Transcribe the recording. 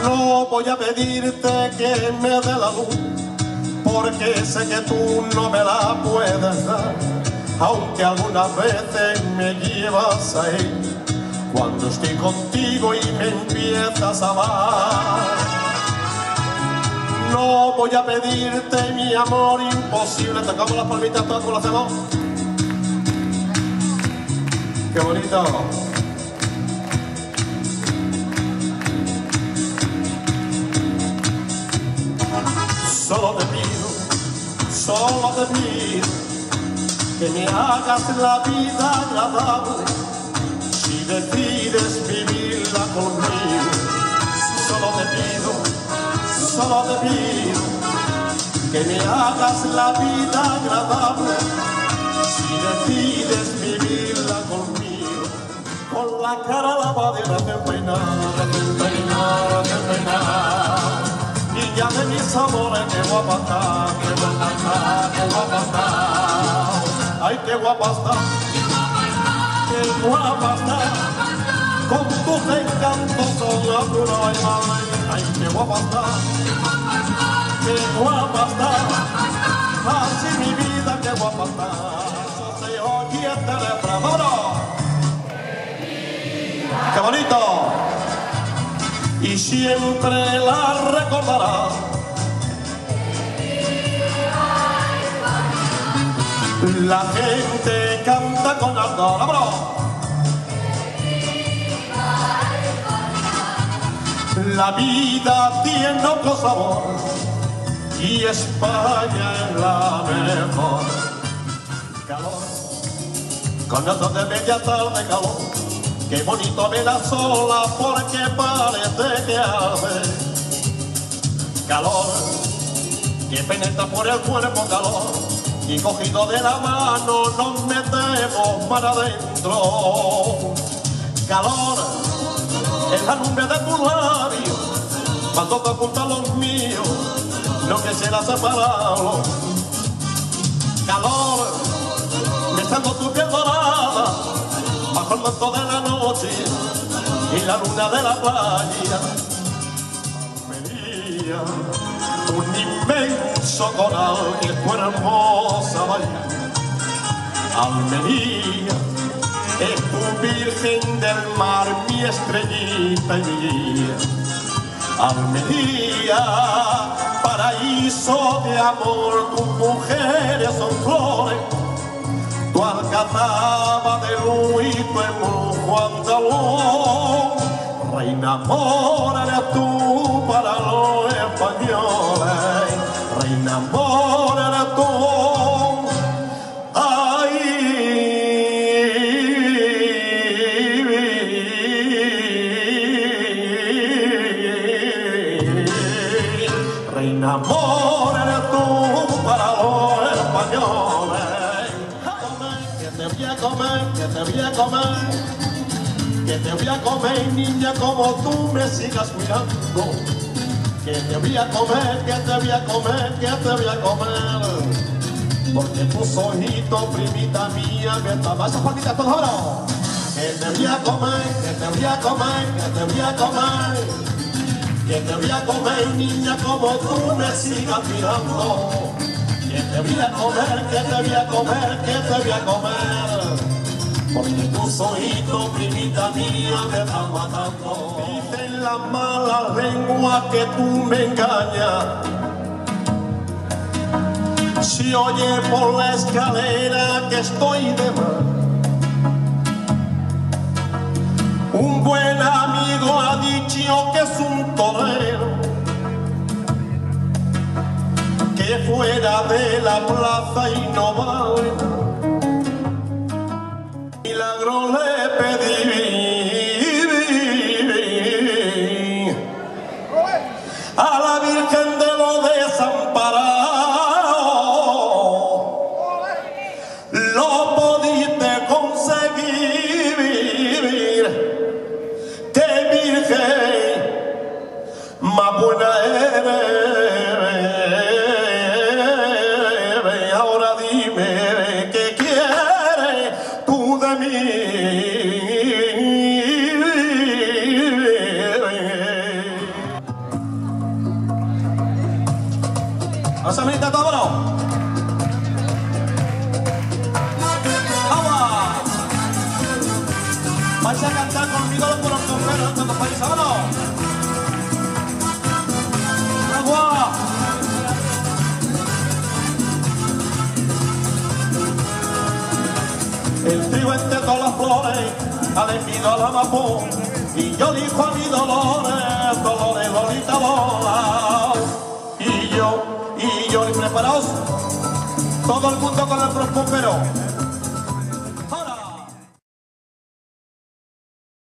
No voy a pedirte que me dé la luz, porque sé que tú no me la puedes dar, aunque algunas veces me llevas a él cuando estoy contigo y me empiezas a amar. No voy a pedirte mi amor imposible. Tocamos las palmitas todas con los dedos. ¡Qué bonito! Solo te pido que me hagas la vida agradable si decides vivirla conmigo. Solo te pido que me hagas la vida agradable si decides vivirla conmigo. Con la cara lavada y despeinada, y ya de mis amores qué guapa está, qué guapa está, qué guapa está. Ay, qué guapa está, qué guapa está, con tus encantos son azul y mal. Ay, qué guapa está, qué guapa está, así mi vida, qué guapa está. Se oye este refrán, ¡vámonos! ¡Qué bonito! Y siempre la recordarás. La gente canta con ardor, ¡vámonos! La vida tiene otro sabor y España es la mejor. Calor, con otro de media tarde calor. Qué bonito verla sola porque parece que arde. Calor, que penetra por el cuerpo calor. Y cogido de la mano nos metemos para adentro. Calor, es la lumbre de tu labio, cuando te apuntan los míos, no quisiera separarlo. Calor, besando tu piel dorada, bajo el manto de la noche y la luna de la playa. Almería, un inmenso coral y tu hermosa bahía. Almería, es tu virgen del mar, mi estrellita y mi guía. Almería, paraíso de amor, tus mujeres son flores, tu alcazaba de luz y tu embrujo andaluz. Reina mora eres tú para los españoles, reina mora eres tú. Amor eres tú para los españoles. Que te voy a comer, que te voy a comer, que te voy a comer, niña, como tú me sigas mirando. Que te voy a comer, que te voy a comer, que te voy a comer. Porque tus ojitos, primita mía, que estabas esas palmitas todas ahora. Que te voy a comer, que te voy a comer, que te voy a comer. Que te voy a comer, niña, como tú me sigas mirando. Que te voy a comer, que te voy a comer, que te voy a comer. Porque tus ojitos, primita mía, me están matando. Dicen la mala lengua que tú me engañas. Si oye por la escalera que estoy de mal. Un buen amigo ha dicho que es un torero, que fuera de la plaza y no vale. Milagro le pedí a la Virgen de los Desamparados, lo pudiste conseguir. Más buena eres, ahora dime qué quieres tú de mí. Pásame el tatábalo. ¡Agua! Vais a cantar conmigo los colombianos en todos países. ¡Vámonos! ¡Agua! El trigo entre todas las flores ha elegido a la mapó y yo dijo a mi Dolores, Dolores, Lolita, Lola. Y yo, y preparaos, todo el mundo con el trompón, pero